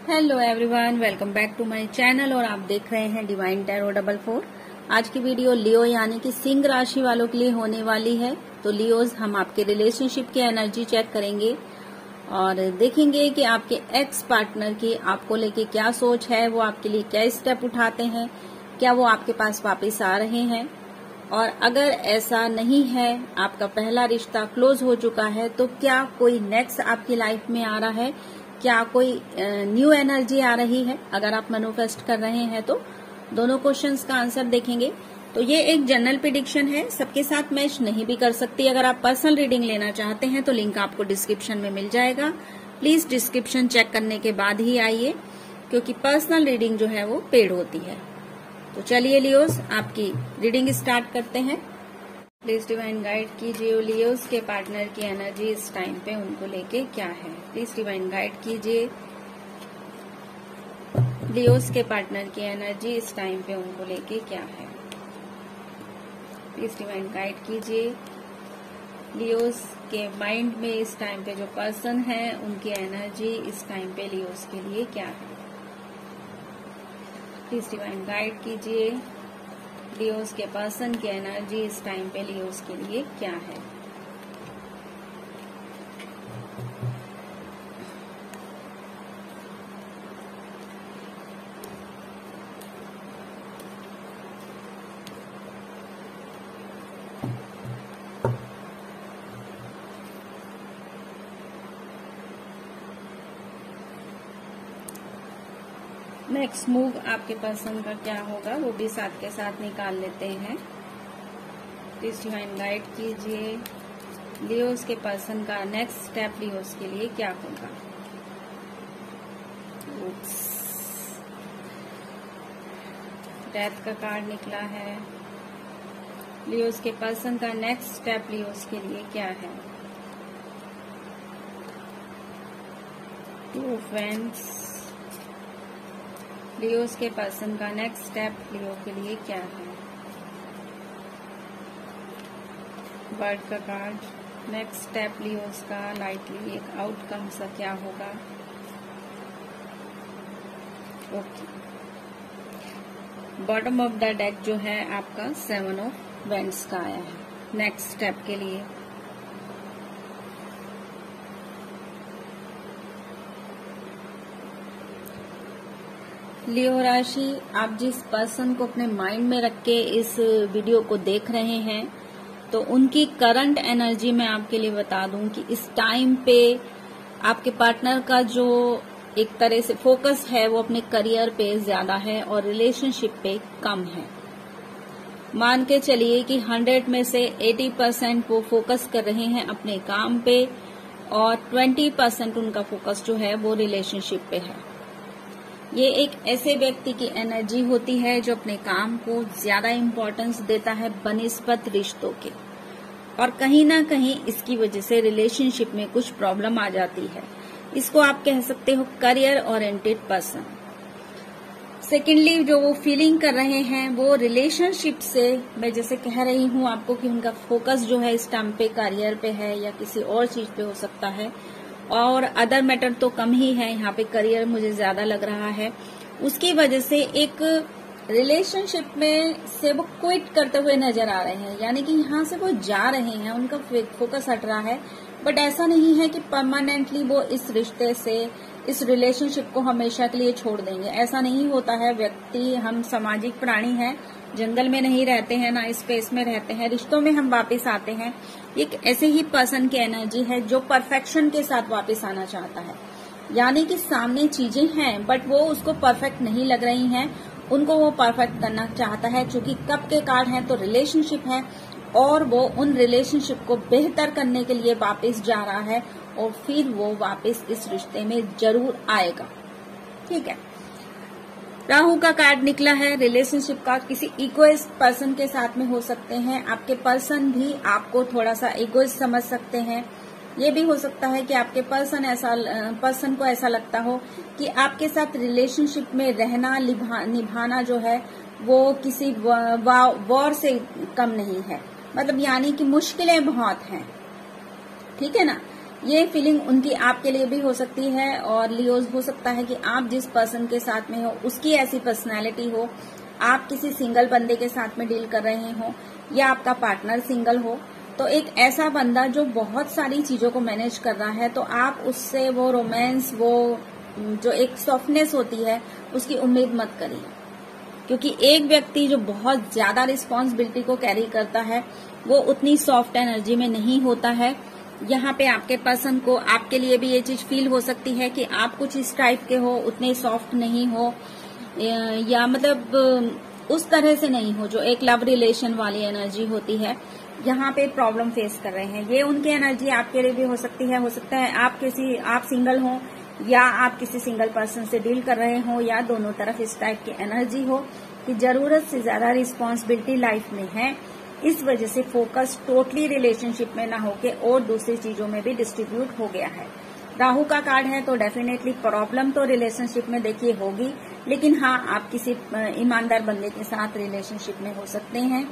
Hello everyone, welcome back to my channel और आप देख रहे हैं डिवाइन टैरो 44। आज की वीडियो लियो यानी कि सिंह राशि वालों के लिए होने वाली है। तो लियोज, हम आपके रिलेशनशिप की एनर्जी चेक करेंगे और देखेंगे कि आपके एक्स पार्टनर की आपको लेके क्या सोच है, वो आपके लिए क्या स्टेप उठाते हैं, क्या वो आपके पास वापस आ रहे हैं। और अगर ऐसा नहीं है, आपका पहला रिश्ता क्लोज हो चुका है, तो क्या कोई नेक्स्ट आपकी लाइफ में आ रहा है, क्या कोई न्यू एनर्जी आ रही है। अगर आप मैनिफेस्ट कर रहे हैं तो दोनों क्वेश्चंस का आंसर देखेंगे। तो ये एक जनरल प्रेडिक्शन है, सबके साथ मैच नहीं भी कर सकती। अगर आप पर्सनल रीडिंग लेना चाहते हैं तो लिंक आपको डिस्क्रिप्शन में मिल जाएगा। प्लीज डिस्क्रिप्शन चेक करने के बाद ही आइए, क्योंकि पर्सनल रीडिंग जो है वो पेड होती है। तो चलिए लियोस, आपकी रीडिंग स्टार्ट करते हैं। प्लीज डिवाइन गाइड कीजिए लियोस के पार्टनर की एनर्जी इस टाइम पे उनको लेके क्या है। प्लीज डिवाइन गाइड कीजिए लियोस के पार्टनर की एनर्जी इस टाइम पे उनको लेके क्या है। प्लीज डिवाइन गाइड कीजिए लियोस के माइंड में इस टाइम पे जो पर्सन है उनकी एनर्जी इस टाइम पे लियोस के लिए क्या है। प्लीज डिवाइन गाइड कीजिए लियोस के पर्सन की एनर्जी इस टाइम पे लियोस के लिए क्या है। नेक्स्ट मूव आपके पर्सन का क्या होगा, वो भी साथ के साथ निकाल लेते हैं। प्लीज डिवाइन गाइड कीजिए लियोस के पर्सन का नेक्स्ट स्टेप लियोस के लिए क्या होगा। डेथ का कार्ड निकला है। लियोस के पर्सन का नेक्स्ट स्टेप लियोस के लिए क्या है। टू ऑफ वैंड्स, लियोस के पर्सन का नेक्स्ट स्टेप लियो के लिए क्या है। बर्ड का कार्ड, नेक्स्ट स्टेप लियोस का लाइटली एक आउटकम सा क्या होगा। Okay, bottom of the deck जो है आपका 7 ऑफ वैंड्स का आया है नेक्स्ट स्टेप के लिए। लियो राशि, आप जिस पर्सन को अपने माइंड में रख के इस वीडियो को देख रहे हैं, तो उनकी करंट एनर्जी मैं आपके लिए बता दूं कि इस टाइम पे आपके पार्टनर का जो एक तरह से फोकस है वो अपने करियर पे ज्यादा है और रिलेशनशिप पे कम है। मान के चलिए कि 100 में से 80% वो फोकस कर रहे हैं अपने काम पे और 20% उनका फोकस जो है वो रिलेशनशिप पे है। ये एक ऐसे व्यक्ति की एनर्जी होती है जो अपने काम को ज्यादा इम्पोर्टेंस देता है बनिस्बत रिश्तों के, और कहीं ना कहीं इसकी वजह से रिलेशनशिप में कुछ प्रॉब्लम आ जाती है। इसको आप कह सकते हो करियर ओरिएंटेड पर्सन। सेकेंडली, जो वो फीलिंग कर रहे हैं वो रिलेशनशिप से, मैं जैसे कह रही हूँ आपको कि उनका फोकस जो है इस टाइम पे करियर पे है या किसी और चीज पे हो सकता है, और अदर मैटर तो कम ही है, यहाँ पे करियर मुझे ज्यादा लग रहा है। उसकी वजह से एक रिलेशनशिप में से वो क्विट करते हुए नजर आ रहे हैं, यानी कि यहाँ से वो जा रहे हैं, उनका फोकस हट रहा है। बट ऐसा नहीं है कि परमानेंटली वो इस रिश्ते से, इस रिलेशनशिप को हमेशा के लिए छोड़ देंगे, ऐसा नहीं होता है। व्यक्ति, हम सामाजिक प्राणी हैं, जंगल में नहीं रहते हैं, ना स्पेस में रहते हैं, रिश्तों में हम वापस आते हैं। एक ऐसे ही पर्सन की एनर्जी है जो परफेक्शन के साथ वापस आना चाहता है, यानी कि सामने चीजें हैं बट वो उसको परफेक्ट नहीं लग रही हैं, उनको वो परफेक्ट करना चाहता है। चूंकि कप के कार्ड हैं तो रिलेशनशिप है, और वो उन रिलेशनशिप को बेहतर करने के लिए वापस जा रहा है, और फिर वो वापस इस रिश्ते में जरूर आएगा। ठीक है। राहु का कार्ड निकला है। रिलेशनशिप का किसी इगोइस्ट पर्सन के साथ में हो सकते हैं। आपके पर्सन भी आपको थोड़ा सा इगोइस्ट समझ सकते हैं। ये भी हो सकता है कि आपके पर्सन को ऐसा लगता हो कि आपके साथ रिलेशनशिप में रहना, निभाना जो है वो किसी वॉर से कम नहीं है। मतलब यानी कि मुश्किलें बहुत हैं। ठीक है ना। ये फीलिंग उनकी आपके लिए भी हो सकती है। और लियोज, हो सकता है कि आप जिस पर्सन के साथ में हो उसकी ऐसी पर्सनैलिटी हो, आप किसी सिंगल बंदे के साथ में डील कर रहे हो या आपका पार्टनर सिंगल हो, तो एक ऐसा बंदा जो बहुत सारी चीजों को मैनेज कर रहा है, तो आप उससे वो रोमांस, वो जो एक सॉफ्टनेस होती है, उसकी उम्मीद मत करिए। क्योंकि एक व्यक्ति जो बहुत ज्यादा रिस्पॉन्सिबिलिटी को कैरी करता है वो उतनी सॉफ्ट एनर्जी में नहीं होता है। यहाँ पे आपके पर्सन को आपके लिए भी ये चीज फील हो सकती है कि आप कुछ इस टाइप के हो, उतने सॉफ्ट नहीं हो, या मतलब उस तरह से नहीं हो जो एक लव रिलेशन वाली एनर्जी होती है। यहाँ पे प्रॉब्लम फेस कर रहे हैं, ये उनकी एनर्जी आपके लिए भी हो सकती है। हो सकता है आप सिंगल हो या आप किसी सिंगल पर्सन से डील कर रहे हो, या दोनों तरफ इस टाइप की एनर्जी हो कि जरूरत से ज्यादा रिस्पॉन्सिबिलिटी लाइफ में है, इस वजह से फोकस टोटली रिलेशनशिप में ना होके और दूसरी चीजों में भी डिस्ट्रीब्यूट हो गया है। राहु का कार्ड है, तो डेफिनेटली प्रॉब्लम तो रिलेशनशिप में देखिए होगी, लेकिन हाँ, आप किसी ईमानदार बंदे के साथ रिलेशनशिप में हो सकते हैं।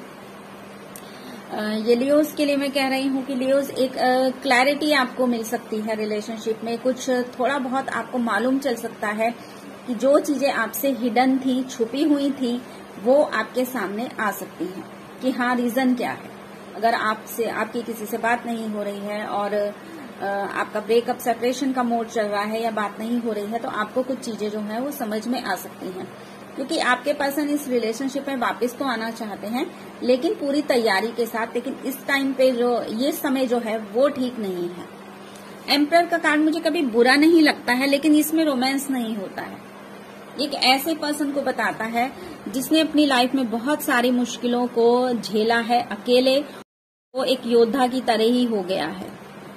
ये लियोज के लिए मैं कह रही हूँ कि लियोज एक क्लैरिटी आपको मिल सकती है रिलेशनशिप में। कुछ थोड़ा बहुत आपको मालूम चल सकता है कि जो चीजें आपसे हिडन थी, छुपी हुई थी, वो आपके सामने आ सकती हैं कि हाँ, रीजन क्या है। अगर आपकी किसी से बात नहीं हो रही है और आपका ब्रेकअप सेपरेशन का मोड चल रहा है या बात नहीं हो रही है, तो आपको कुछ चीजें जो है वो समझ में आ सकती हैं। क्योंकि आपके पर्सन इस रिलेशनशिप में वापस तो आना चाहते हैं, लेकिन पूरी तैयारी के साथ। लेकिन इस टाइम पे जो ये समय जो है वो ठीक नहीं है। एम्परर का कार्ड मुझे कभी बुरा नहीं लगता है, लेकिन इसमें रोमांस नहीं होता है। एक ऐसे पर्सन को बताता है जिसने अपनी लाइफ में बहुत सारी मुश्किलों को झेला है अकेले, वो एक योद्धा की तरह ही हो गया है।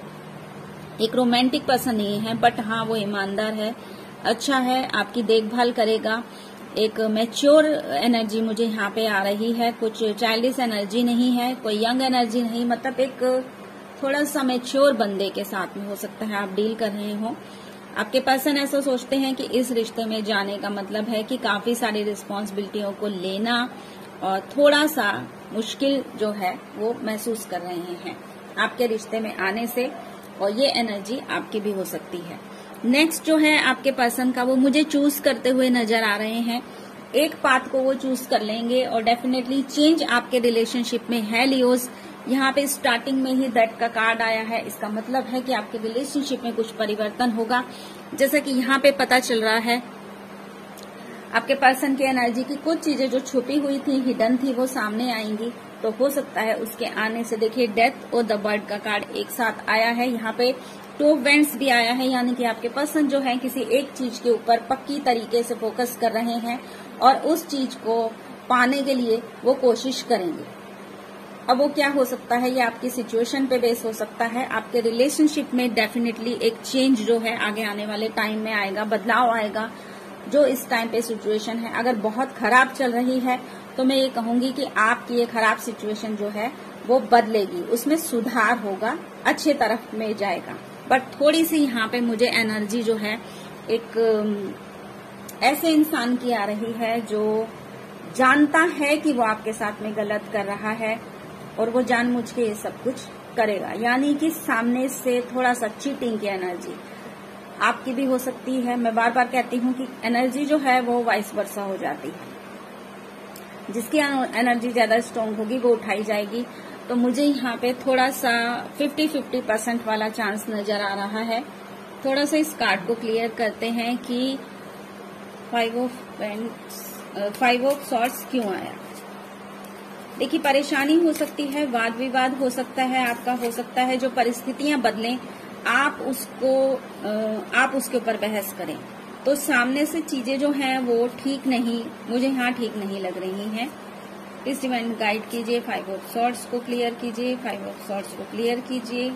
एक रोमांटिक पर्सन नहीं है, बट हाँ, वो ईमानदार है, अच्छा है, आपकी देखभाल करेगा। एक मैच्योर एनर्जी मुझे यहाँ पे आ रही है, कुछ चाइल्डिश एनर्जी नहीं है, कोई यंग एनर्जी नहीं, मतलब एक थोड़ा सा मैच्योर बंदे के साथ में हो सकता है आप डील कर रहे हो। आपके पर्सन ऐसा सोचते हैं कि इस रिश्ते में जाने का मतलब है कि काफी सारी रिस्पॉन्सिबिलिटियों को लेना और थोड़ा सा मुश्किल जो है वो महसूस कर रहे हैं आपके रिश्ते में आने से, और ये एनर्जी आपकी भी हो सकती है। नेक्स्ट जो है आपके पर्सन का, वो मुझे चूज करते हुए नजर आ रहे हैं। एक पाथ को वो चूज कर लेंगे और डेफिनेटली चेंज आपके रिलेशनशिप में है लियोज। यहाँ पे स्टार्टिंग में ही दैट का कार्ड आया है, इसका मतलब है कि आपके रिलेशनशिप में कुछ परिवर्तन होगा। जैसा कि यहाँ पे पता चल रहा है, आपके पर्सन की एनर्जी की कुछ चीजें जो छुपी हुई थी, हिडन थी, वो सामने आएंगी। तो हो सकता है उसके आने से, देखिए डेथ और द बर्ड का कार्ड एक साथ आया है। यहाँ पे टू ऑफ वेंड्स भी आया है, यानी कि आपके पर्सन जो है किसी एक चीज के ऊपर पक्की तरीके से फोकस कर रहे हैं और उस चीज को पाने के लिए वो कोशिश करेंगे। अब वो क्या हो सकता है, ये आपकी सिचुएशन पे बेस हो सकता है। आपके रिलेशनशिप में डेफिनेटली एक चेंज जो है आगे आने वाले टाइम में आएगा, बदलाव आएगा। जो इस टाइम पे सिचुएशन है अगर बहुत खराब चल रही है, तो मैं ये कहूंगी कि आपकी ये खराब सिचुएशन जो है वो बदलेगी, उसमें सुधार होगा, अच्छे तरफ में जाएगा। बट थोड़ी सी यहाँ पे मुझे एनर्जी जो है एक ऐसे इंसान की आ रही है जो जानता है कि वो आपके साथ में गलत कर रहा है और वो जानबूझ के ये सब कुछ करेगा, यानी कि सामने से थोड़ा सा चीटिंग की एनर्जी आपकी भी हो सकती है। मैं बार बार कहती हूँ कि एनर्जी जो है वो वाइस वर्सा हो जाती है, जिसकी एनर्जी ज्यादा स्ट्रांग होगी वो उठाई जाएगी। तो मुझे यहाँ पे थोड़ा सा 50-50% वाला चांस नजर आ रहा है। थोड़ा सा इस कार्ड को क्लियर करते हैं कि 5 ऑफ सॉर्ड्स क्यों आया। देखिए, परेशानी हो सकती है, वाद विवाद हो सकता है, आपका हो सकता है जो परिस्थितियां बदलें, आप उसके ऊपर बहस करें, तो सामने से चीजें जो हैं वो ठीक नहीं, मुझे यहाँ ठीक नहीं लग रही हैं। इस डिवाइन गाइड कीजिए, 5 ऑफ सॉर्ड्स को क्लियर कीजिए, 5 ऑफ सॉर्ड्स को क्लियर कीजिए।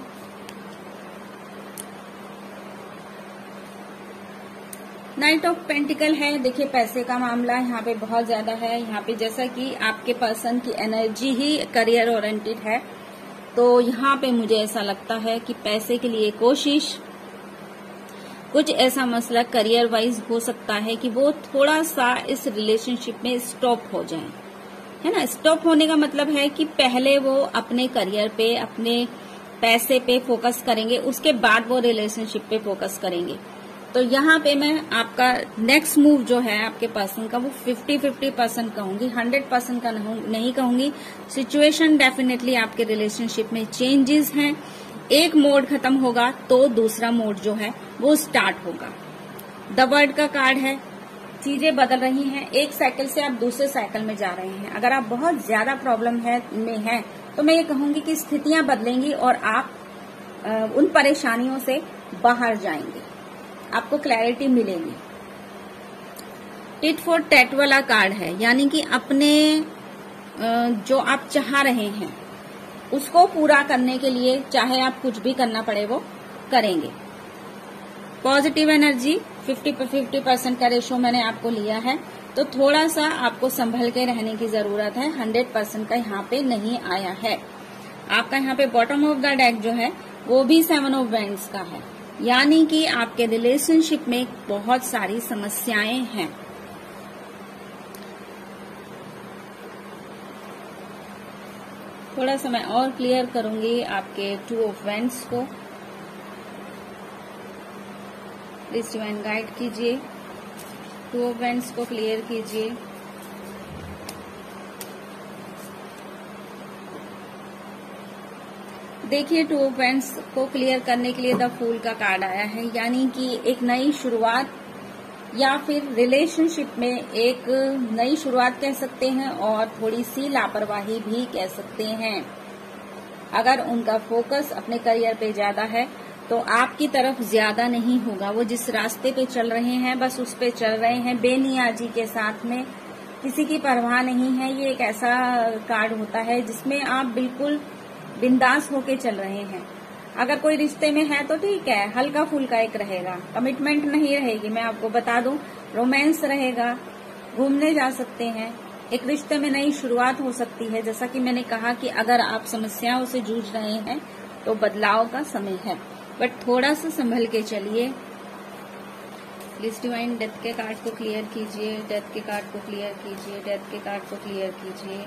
नाइट ऑफ पेंटिकल है, देखिए पैसे का मामला यहाँ पे बहुत ज्यादा है। यहाँ पे जैसा कि आपके पर्सन की एनर्जी ही करियर ओरिएंटेड है, तो यहाँ पे मुझे ऐसा लगता है कि पैसे के लिए कोशिश, कुछ ऐसा मसला करियर वाइज हो सकता है कि वो थोड़ा सा इस रिलेशनशिप में स्टॉप हो जाए, है ना। स्टॉप होने का मतलब है कि पहले वो अपने करियर पे, अपने पैसे पे फोकस करेंगे, उसके बाद वो रिलेशनशिप पे फोकस करेंगे। तो यहाँ पे मैं आपका नेक्स्ट मूव जो है आपके पर्सन का वो 50-50% कहूंगी, 100% का नहीं कहूंगी। सिचुएशन डेफिनेटली आपके रिलेशनशिप में चेंजेस हैं। एक मोड खत्म होगा तो दूसरा मोड जो है वो स्टार्ट होगा। द वर्ड का कार्ड है, चीजें बदल रही हैं, एक साइकिल से आप दूसरे साइकिल में जा रहे हैं। अगर आप बहुत ज्यादा प्रॉब्लम में हैं तो मैं ये कहूंगी कि स्थितियां बदलेंगी और आप उन परेशानियों से बाहर जाएंगे, आपको क्लैरिटी मिलेगी। टिट फॉर टैट वाला कार्ड है, यानी कि अपने जो आप चाह रहे हैं उसको पूरा करने के लिए चाहे आप कुछ भी करना पड़े वो करेंगे। पॉजिटिव एनर्जी 50-50% का रेशो मैंने आपको लिया है, तो थोड़ा सा आपको संभल के रहने की जरूरत है। 100% का यहाँ पे नहीं आया है। आपका यहाँ पे बॉटम ऑफ द डेक जो है वो भी 7 ऑफ वैंड्स का है, यानी कि आपके रिलेशनशिप में बहुत सारी समस्याएं हैं। थोड़ा सा मैं और क्लियर करूंगी आपके 2 ऑफ वैंड्स को। प्लीज डिवाइन गाइड कीजिए, 2 ऑफ वैंड्स को क्लियर कीजिए। देखिए 2 ऑफ वैंड्स को क्लियर करने के लिए द फूल का कार्ड आया है, यानी कि एक नई शुरुआत या फिर रिलेशनशिप में एक नई शुरुआत कह सकते हैं और थोड़ी सी लापरवाही भी कह सकते हैं। अगर उनका फोकस अपने करियर पे ज्यादा है तो आपकी तरफ ज्यादा नहीं होगा। वो जिस रास्ते पे चल रहे हैं बस उस पे चल रहे हैं, बेनियाजी के साथ में, किसी की परवाह नहीं है। ये एक ऐसा कार्ड होता है जिसमें आप बिल्कुल बिंदास होके चल रहे हैं। अगर कोई रिश्ते में है तो ठीक है, हल्का फुल्का एक रहेगा, कमिटमेंट नहीं रहेगी। मैं आपको बता दूं, रोमांस रहेगा, घूमने जा सकते हैं, एक रिश्ते में नई शुरुआत हो सकती है। जैसा कि मैंने कहा कि अगर आप समस्याओं से जूझ रहे हैं तो बदलाव का समय है, बट थोड़ा सा संभल के चलिए। प्लीज डिवाइन डेथ के कार्ड को क्लियर कीजिए, डेथ के कार्ड को क्लियर कीजिए, डेथ के कार्ड को क्लियर कीजिए।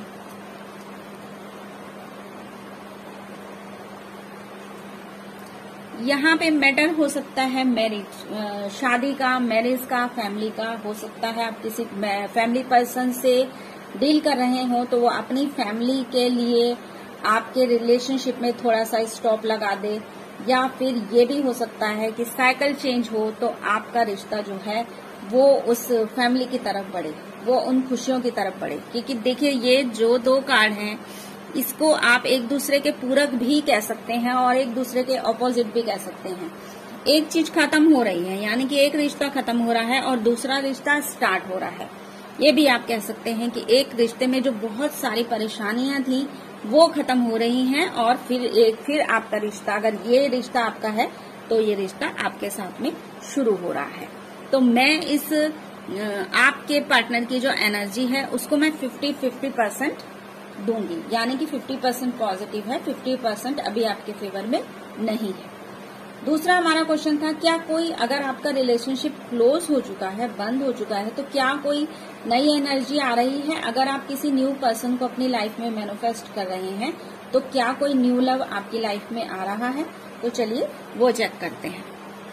यहाँ पे मैटर हो सकता है मैरिज, शादी का, मैरिज का, फैमिली का हो सकता है। आप किसी फैमिली पर्सन से डील कर रहे हो तो वो अपनी फैमिली के लिए आपके रिलेशनशिप में थोड़ा सा स्टॉप लगा दे, या फिर ये भी हो सकता है कि साइकिल चेंज हो तो आपका रिश्ता जो है वो उस फैमिली की तरफ बढ़े, वो उन खुशियों की तरफ बढ़े। क्योंकि देखिए ये जो 2 कार्ड हैं इसको आप एक दूसरे के पूरक भी कह सकते हैं और एक दूसरे के ऑपोजिट भी कह सकते हैं। एक चीज खत्म हो रही है, यानी कि एक रिश्ता खत्म हो रहा है और दूसरा रिश्ता स्टार्ट हो रहा है। ये भी आप कह सकते हैं कि एक रिश्ते में जो बहुत सारी परेशानियां थी वो खत्म हो रही हैं और फिर आपका रिश्ता, अगर ये रिश्ता आपका है तो ये रिश्ता आपके साथ में शुरू हो रहा है। तो मैं इस आपके पार्टनर की जो एनर्जी है उसको मैं 50-50% दूंगी, यानी कि 50% पॉजिटिव है, 50% अभी आपके फेवर में नहीं है। दूसरा हमारा क्वेश्चन था, क्या कोई, अगर आपका रिलेशनशिप क्लोज हो चुका है, बंद हो चुका है, तो क्या कोई नई एनर्जी आ रही है? अगर आप किसी न्यू पर्सन को अपनी लाइफ में मैनिफेस्ट कर रहे हैं तो क्या कोई न्यू लव आपकी लाइफ में आ रहा है? तो चलिए वो चेक करते हैं।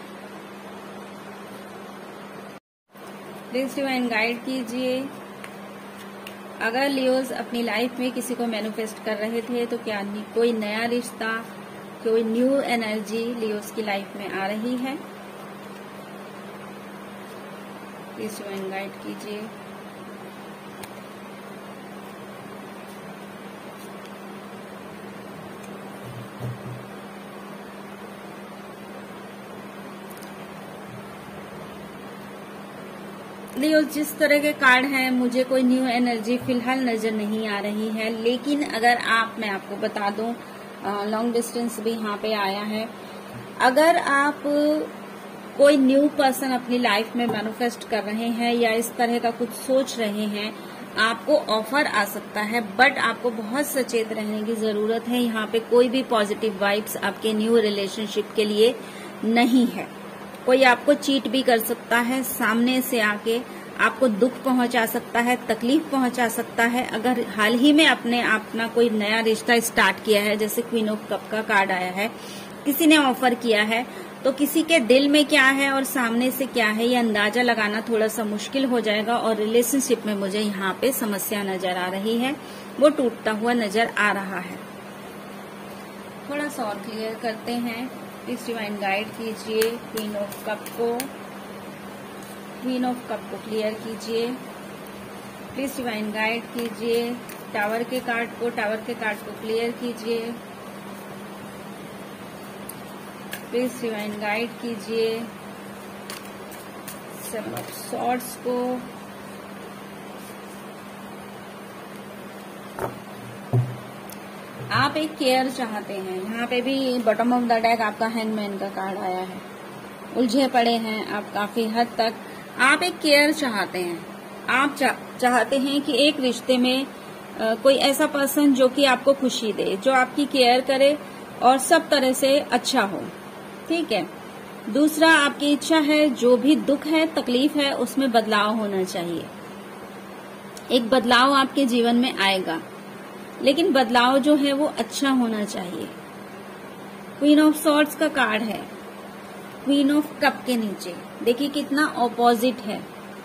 प्लीज डिवाइन गाइड कीजिए। अगर लियोज अपनी लाइफ में किसी को मैनिफेस्ट कर रहे थे तो क्या कोई नया रिश्ता, कोई न्यू एनर्जी लियोज की लाइफ में आ रही है? प्लीज डिवाइन गाइड कीजिए। लियो, जिस तरह के कार्ड हैं मुझे कोई न्यू एनर्जी फिलहाल नजर नहीं आ रही है, लेकिन अगर मैं आपको बता दूं, लॉन्ग डिस्टेंस भी यहाँ पे आया है। अगर आप कोई न्यू पर्सन अपनी लाइफ में मैनिफेस्ट कर रहे हैं या इस तरह का कुछ सोच रहे हैं, आपको ऑफर आ सकता है, बट आपको बहुत सचेत रहने की जरूरत है। यहाँ पे कोई भी पॉजिटिव वाइब्स आपके न्यू रिलेशनशिप के लिए नहीं है। कोई आपको चीट भी कर सकता है, सामने से आके आपको दुख पहुंचा सकता है, तकलीफ पहुंचा सकता है। अगर हाल ही में आपने अपना कोई नया रिश्ता स्टार्ट किया है, जैसे क्वीन ऑफ कप का कार्ड आया है, किसी ने ऑफर किया है, तो किसी के दिल में क्या है और सामने से क्या है, ये अंदाजा लगाना थोड़ा सा मुश्किल हो जाएगा। और रिलेशनशिप में मुझे यहाँ पे समस्या नजर आ रही है, वो टूटता हुआ नजर आ रहा है। थोड़ा सा और क्लियर करते हैं। प्लीज डिवाइन गाइड कीजिए क्वीन ऑफ कप को, क्वीन ऑफ कप को क्लियर कीजिए। प्लीज डिवाइन गाइड कीजिए टावर के कार्ड को, टावर के कार्ड को क्लियर कीजिए। प्लीज डिवाइन गाइड कीजिए सेवन ऑफ सॉर्ड्स को, आप एक केयर चाहते हैं। यहाँ पे भी बॉटम ऑफ द डेक आपका हैंगमैन का कार्ड आया है। उलझे पड़े हैं आप काफी हद तक, आप एक केयर चाहते हैं। आप चाहते हैं कि एक रिश्ते में कोई ऐसा पर्सन जो कि आपको खुशी दे, जो आपकी केयर करे और सब तरह से अच्छा हो, ठीक है। दूसरा, आपकी इच्छा है जो भी दुख है, तकलीफ है, उसमें बदलाव होना चाहिए। एक बदलाव आपके जीवन में आएगा, लेकिन बदलाव जो है वो अच्छा होना चाहिए। क्वीन ऑफ सॉर्ड्स का कार्ड है, क्वीन ऑफ कप के नीचे देखिए कितना ऑपोजिट है।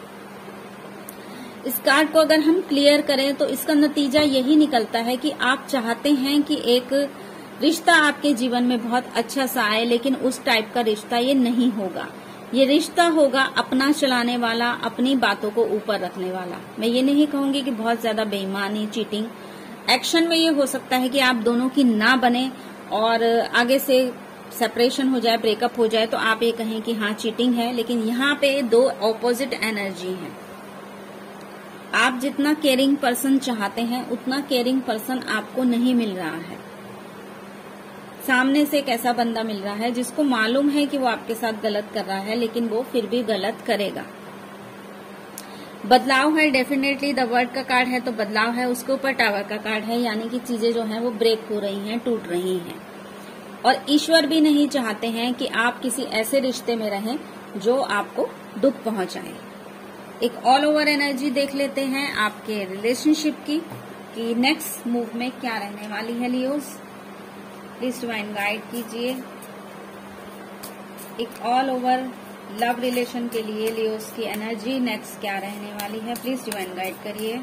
इस कार्ड को अगर हम क्लियर करें तो इसका नतीजा यही निकलता है कि आप चाहते हैं कि एक रिश्ता आपके जीवन में बहुत अच्छा सा आए, लेकिन उस टाइप का रिश्ता ये नहीं होगा। ये रिश्ता होगा अपना चलाने वाला, अपनी बातों को ऊपर रखने वाला। मैं ये नहीं कहूंगी कि बहुत ज्यादा बेईमानी, चीटिंग। एक्शन में ये हो सकता है कि आप दोनों की ना बने और आगे से सेपरेशन हो जाए, ब्रेकअप हो जाए, तो आप ये कहें कि हाँ चीटिंग है। लेकिन यहाँ पे दो ऑपोजिट एनर्जी है। आप जितना केयरिंग पर्सन चाहते हैं उतना केयरिंग पर्सन आपको नहीं मिल रहा है। सामने से एक ऐसा बंदा मिल रहा है जिसको मालूम है कि वो आपके साथ गलत कर रहा है, लेकिन वो फिर भी गलत करेगा। बदलाव है, डेफिनेटली द वर्ड का कार्ड है तो बदलाव है। उसके ऊपर टावर का कार्ड है, यानी कि चीजें जो हैं वो ब्रेक हो रही हैं, टूट रही हैं। और ईश्वर भी नहीं चाहते हैं कि आप किसी ऐसे रिश्ते में रहें जो आपको दुख पहुंचाए। एक ऑल ओवर एनर्जी देख लेते हैं आपके रिलेशनशिप की, कि नेक्स्ट मूव में क्या रहने वाली है लियोस। प्लीज डिवाइन गाइड कीजिए एक ऑल ओवर लव रिलेशन के लिए लियोस की एनर्जी नेक्स्ट क्या रहने वाली है। प्लीज डिवाइन गाइड करिए।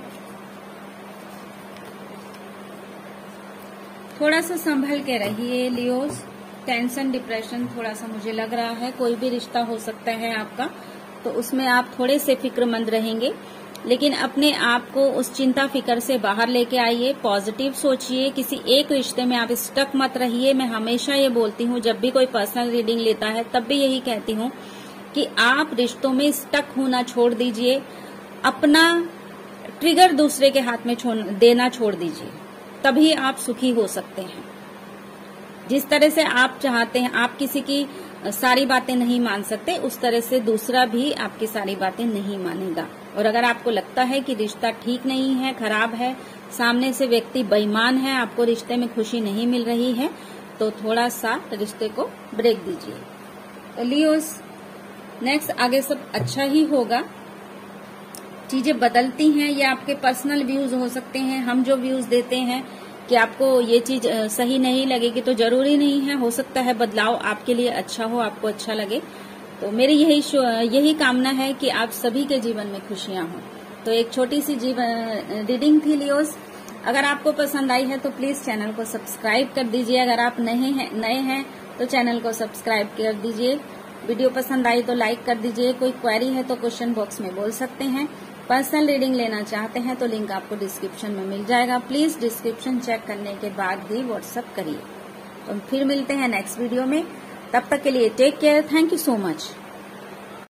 थोड़ा सा संभल के रहिए लियोस। टेंशन, डिप्रेशन थोड़ा सा मुझे लग रहा है। कोई भी रिश्ता हो सकता है आपका, तो उसमें आप थोड़े से फिक्रमंद रहेंगे, लेकिन अपने आप को उस चिंता फिक्र से बाहर लेके आइए। पॉजिटिव सोचिए, किसी एक रिश्ते में आप स्टक मत रहिए। मैं हमेशा ये बोलती हूँ, जब भी कोई पर्सनल रीडिंग लेता है तब भी यही कहती हूँ कि आप रिश्तों में स्टक होना छोड़ दीजिए। अपना ट्रिगर दूसरे के हाथ में देना छोड़ दीजिए, तभी आप सुखी हो सकते हैं। जिस तरह से आप चाहते हैं, आप किसी की सारी बातें नहीं मान सकते, उस तरह से दूसरा भी आपकी सारी बातें नहीं मानेगा। और अगर आपको लगता है कि रिश्ता ठीक नहीं है, खराब है, सामने से व्यक्ति बेईमान है, आपको रिश्ते में खुशी नहीं मिल रही है, तो थोड़ा सा रिश्ते को ब्रेक दीजिए। तो लियोस, नेक्स्ट आगे सब अच्छा ही होगा। चीजें बदलती हैं, ये आपके पर्सनल व्यूज हो सकते हैं। हम जो व्यूज देते हैं कि आपको ये चीज सही नहीं लगेगी, तो जरूरी नहीं है। हो सकता है बदलाव आपके लिए अच्छा हो, आपको अच्छा लगे। तो मेरी यही कामना है कि आप सभी के जीवन में खुशियां हों। तो एक छोटी सी रीडिंग थी लियोस। अगर आपको पसंद आई है तो प्लीज चैनल को सब्सक्राइब कर दीजिए। अगर आप नए हैं तो चैनल को सब्सक्राइब कर दीजिए। वीडियो पसंद आई तो लाइक कर दीजिए। कोई क्वेरी है तो क्वेश्चन बॉक्स में बोल सकते हैं। पर्सनल रीडिंग लेना चाहते हैं तो लिंक आपको डिस्क्रिप्शन में मिल जाएगा। प्लीज डिस्क्रिप्शन चेक करने के बाद ही व्हाट्सएप करिए। तो फिर मिलते हैं नेक्स्ट वीडियो में। तब तक के लिए take care. Thank you so much.